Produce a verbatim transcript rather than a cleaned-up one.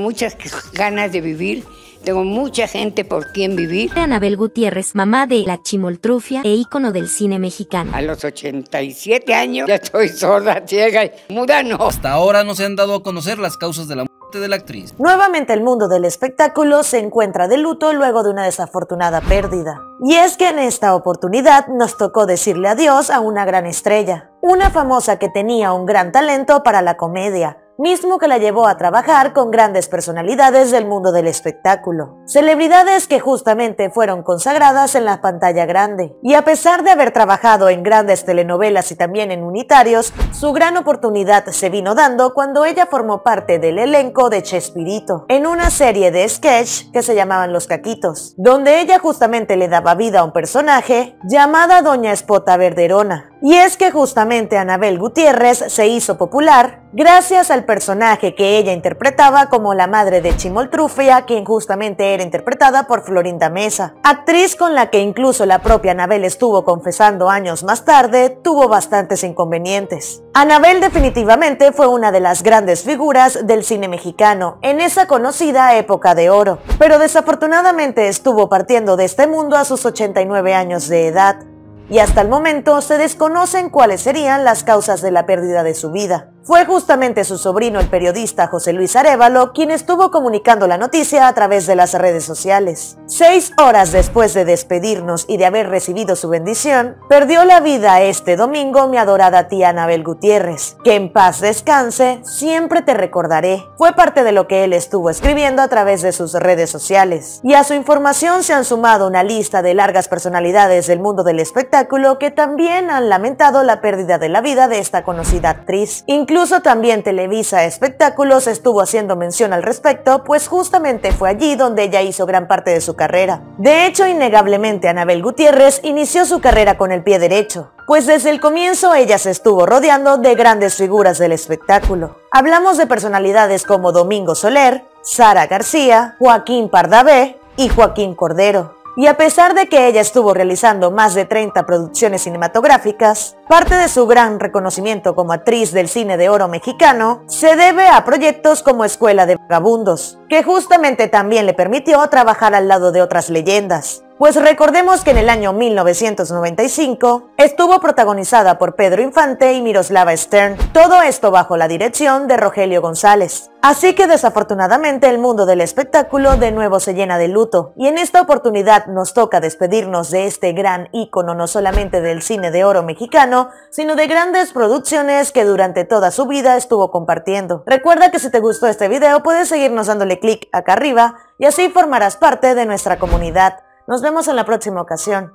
muchas ganas de vivir, tengo mucha gente por quien vivir. Anabel Gutiérrez, mamá de la chimoltrufia e ícono del cine mexicano. A los ochenta y siete años ya estoy sorda, ciega y muda no. Hasta ahora no se han dado a conocer las causas de la muerte de la actriz. Nuevamente el mundo del espectáculo se encuentra de luto luego de una desafortunada pérdida. Y es que en esta oportunidad nos tocó decirle adiós a una gran estrella, una famosa que tenía un gran talento para la comedia, mismo que la llevó a trabajar con grandes personalidades del mundo del espectáculo. Celebridades que justamente fueron consagradas en la pantalla grande. Y a pesar de haber trabajado en grandes telenovelas y también en unitarios, su gran oportunidad se vino dando cuando ella formó parte del elenco de Chespirito, en una serie de sketch que se llamaban Los Caquitos, donde ella justamente le daba vida a un personaje llamada Doña Espota Verderona. Y es que justamente Anabel Gutiérrez se hizo popular gracias al personaje que ella interpretaba como la madre de Chimoltrufia, quien justamente era interpretada por Florinda Mesa, actriz con la que incluso la propia Anabel estuvo confesando años más tarde tuvo bastantes inconvenientes. Anabel definitivamente fue una de las grandes figuras del cine mexicano en esa conocida época de oro, pero desafortunadamente estuvo partiendo de este mundo a sus ochenta y nueve años de edad. Y hasta el momento se desconocen cuáles serían las causas de la pérdida de su vida. Fue justamente su sobrino, el periodista José Luis Arévalo, quien estuvo comunicando la noticia a través de las redes sociales. Seis horas después de despedirnos y de haber recibido su bendición, perdió la vida este domingo mi adorada tía Anabel Gutiérrez. Que en paz descanse, siempre te recordaré. Fue parte de lo que él estuvo escribiendo a través de sus redes sociales. Y a su información se han sumado una lista de largas personalidades del mundo del espectáculo que también han lamentado la pérdida de la vida de esta conocida actriz. Incluso también Televisa Espectáculos estuvo haciendo mención al respecto, pues justamente fue allí donde ella hizo gran parte de su carrera. De hecho, innegablemente Anabel Gutiérrez inició su carrera con el pie derecho, pues desde el comienzo ella se estuvo rodeando de grandes figuras del espectáculo. Hablamos de personalidades como Domingo Soler, Sara García, Joaquín Pardavé y Joaquín Cordero. Y a pesar de que ella estuvo realizando más de treinta producciones cinematográficas, parte de su gran reconocimiento como actriz del cine de oro mexicano se debe a proyectos como Escuela de Vagabundos, que justamente también le permitió trabajar al lado de otras leyendas. Pues recordemos que en el año mil novecientos noventa y cinco estuvo protagonizada por Pedro Infante y Miroslava Stern, todo esto bajo la dirección de Rogelio González. Así que desafortunadamente el mundo del espectáculo de nuevo se llena de luto, y en esta oportunidad nos toca despedirnos de este gran ícono no solamente del cine de oro mexicano, sino de grandes producciones que durante toda su vida estuvo compartiendo. Recuerda que si te gustó este video puedes seguirnos dándole clic acá arriba y así formarás parte de nuestra comunidad. Nos vemos en la próxima ocasión.